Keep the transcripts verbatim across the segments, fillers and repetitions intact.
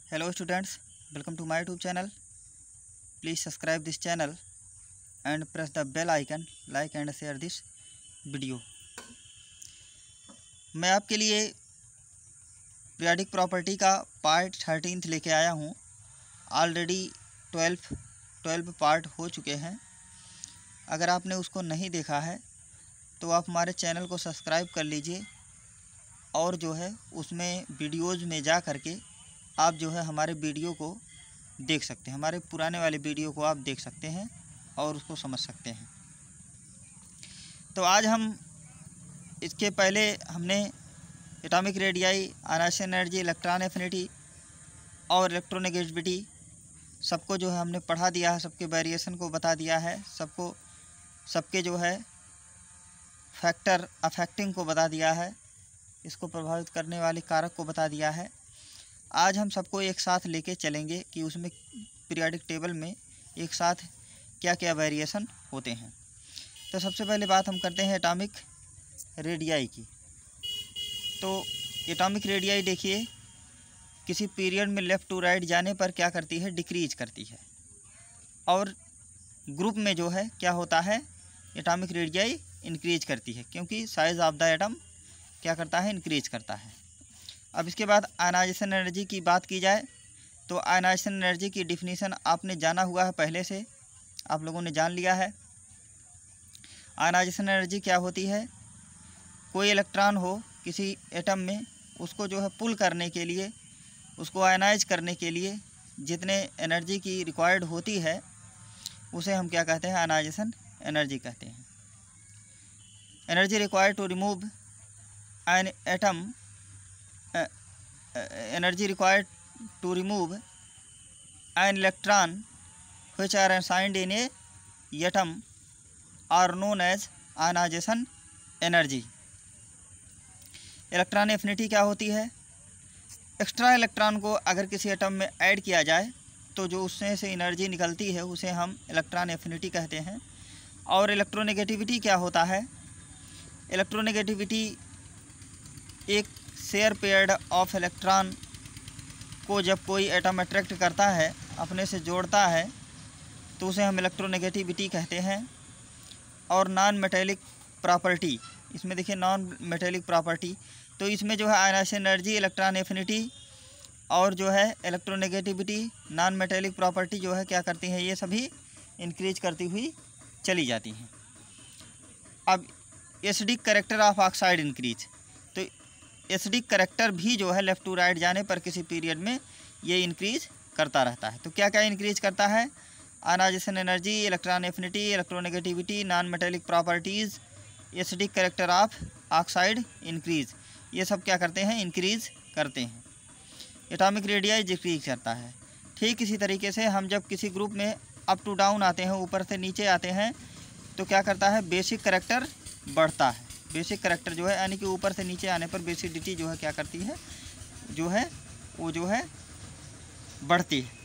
Hello students, welcome to my YouTube channel. Please subscribe this channel and press the bell icon, like and share this video. मैं आपके लिए periodic property का part thirteenth लेके आया हूँ। Already twelve twelve part हो चुके हैं। अगर आपने उसको नहीं देखा है तो आप हमारे चैनल को सब्सक्राइब कर लीजिए और जो है उसमें वीडियोज़ में जा कर के आप जो है हमारे वीडियो को देख सकते हैं। हमारे पुराने वाले वीडियो को आप देख सकते हैं और उसको समझ सकते हैं। तो आज हम इसके पहले हमने atomic radii, ionization energy, electron affinity और इलेक्ट्रोनेगेटिविटी सबको जो है हमने पढ़ा दिया है। सबके वेरिएशन को बता दिया है। सबको सबके जो है फैक्टर अफेक्टिंग को बता दिया है। इसको प्रभावित करने वाले कारक को बता दिया है। आज हम सबको एक साथ लेके चलेंगे कि उसमें पीरियोडिक टेबल में एक साथ क्या क्या वेरिएशन होते हैं। तो सबसे पहले बात हम करते हैं एटॉमिक रेडियाई की। तो एटॉमिक रेडियाई देखिए, किसी पीरियड में लेफ़्ट टू राइट जाने पर क्या करती है, डिक्रीज करती है। और ग्रुप में जो है क्या होता है, एटॉमिक रेडियाई इंक्रीज करती है, क्योंकि साइज़ ऑफ द एटम क्या करता है, इंक्रीज करता है। अब इसके बाद आयनाइजेशन एनर्जी की बात की जाए तो आयनाइजेशन एनर्जी की डिफिनीशन आपने जाना हुआ है, पहले से आप लोगों ने जान लिया है। आयनाइजेशन एनर्जी क्या होती है, कोई इलेक्ट्रॉन हो किसी एटम में, उसको जो है पुल करने के लिए, उसको आयनाइज करने के लिए जितने एनर्जी की रिक्वायर्ड होती है उसे हम क्या कहते हैं, आयनाइजेशन एनर्जी कहते हैं। Energy required to remove an atom energy required to remove an electron which are assigned in a atom are known as ionization energy। Electron affinity क्या होती है, एक्स्ट्रा इलेक्ट्रॉन को अगर किसी एटम में ऐड किया जाए तो जो उसमें से एनर्जी निकलती है उसे हम इलेक्ट्रॉन एफिनिटी कहते हैं। और इलेक्ट्रोनेगेटिविटी क्या होता है, इलेक्ट्रोनेगेटिविटी एक शेयर पेयर्ड ऑफ इलेक्ट्रॉन को जब कोई एटम अट्रैक्ट करता है, अपने से जोड़ता है, तो उसे हम इलेक्ट्रोनेगेटिविटी कहते हैं। और नॉन मेटेलिक प्रॉपर्टी, इसमें देखिए नॉन मेटेलिक प्रॉपर्टी, तो इसमें जो है आयनाइजेशन एनर्जी, इलेक्ट्रॉन एफिनिटी और जो है इलेक्ट्रोनेगेटिविटी, नॉन मेटेलिक प्रॉपर्टी जो है क्या करती हैं, ये सभी इंक्रीज करती हुई चली जाती हैं। अब acidic character of oxide increase, तो एसिडिक करेक्टर भी जो है लेफ़्ट टू राइट जाने पर किसी पीरियड में ये इंक्रीज करता रहता है। तो क्या क्या इंक्रीज करता है, ionization energy, electron affinity, electronegativity, non metallic properties, acidic character of oxide increase, ये सब क्या करते हैं, इंक्रीज करते हैं। एटॉमिक रेडियाई डिक्रीज करता है। ठीक इसी तरीके से हम जब किसी ग्रुप में अप टू डाउन आते हैं, ऊपर से नीचे आते हैं, तो क्या करता है, बेसिक करेक्टर बढ़ता है। बेसिक करेक्टर जो है यानी कि ऊपर से नीचे आने पर बेसिडिटी जो है क्या करती है, जो है वो जो है बढ़ती है।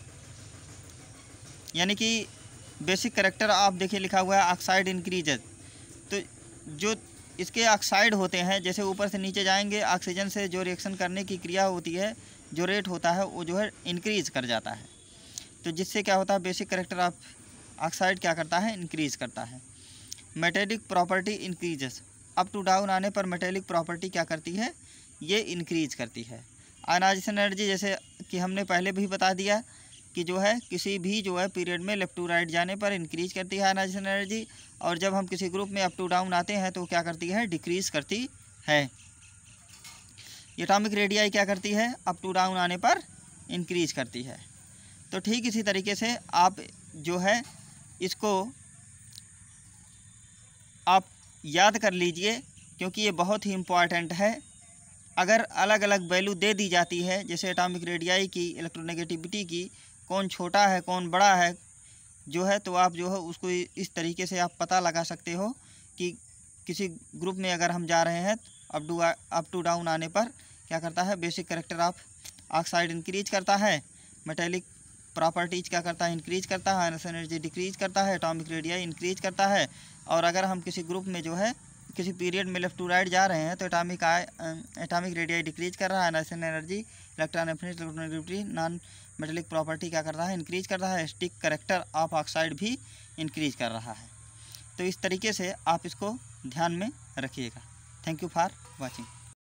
यानी कि बेसिक करेक्टर आप देखिए लिखा हुआ है ऑक्साइड इंक्रीजेज, तो जो इसके ऑक्साइड होते हैं, जैसे ऊपर से नीचे जाएंगे, ऑक्सीजन से जो रिएक्शन करने की क्रिया होती है, जो रेट होता है वो जो है इंक्रीज कर जाता है। तो जिससे क्या होता है, बेसिक करेक्टर ऑफ ऑक्साइड क्या करता है, इंक्रीज करता है। Metallic property increases, up to down आने पर मेटेलिक प्रॉपर्टी क्या करती है, ये इंक्रीज करती है। आयनाइजेशन एनर्जी जैसे कि हमने पहले भी बता दिया कि जो है किसी भी जो है पीरियड में लेफ़्ट टू राइट जाने पर इंक्रीज करती है आयनाइजेशन एनर्जी, और जब हम किसी ग्रुप में अप टू डाउन आते हैं तो क्या करती है, डिक्रीज करती है। एटॉमिक रेडियाई क्या करती है, अप टू डाउन आने पर इंक्रीज करती है। तो ठीक इसी तरीके से आप जो है इसको आप याद कर लीजिए, क्योंकि ये बहुत ही इम्पॉर्टेंट है। अगर अलग अलग वैल्यू दे दी जाती है, जैसे एटॉमिक रेडियाई की, इलेक्ट्रोनेगेटिविटी की, कौन छोटा है कौन बड़ा है जो है, तो आप जो है उसको इस तरीके से आप पता लगा सकते हो कि किसी ग्रुप में अगर हम जा रहे हैं up to up to down आने पर क्या करता है, basic character of oxide increase करता है, मेटेलिक प्रॉपर्टीज क्या करता है, इंक्रीज करता है, आयनाइजेशन एनर्जी डिक्रीज करता है, एटॉमिक रेडियाई इंक्रीज करता है। और अगर हम किसी ग्रुप में जो है किसी पीरियड में लेफ्ट टू राइट जा रहे हैं तो एटॉमिक आय एटॉमिक रेडियाई डिक्रीज कर रहा है, nitrogen energy, electron affinity, electronegativity, non metallic property क्या कर रहा है, इंक्रीज कर रहा है, स्टिक करेक्टर ऑफ ऑक्साइड भी इंक्रीज कर रहा है। तो इस तरीके से आप इसको ध्यान में रखिएगा। Thank you for watching.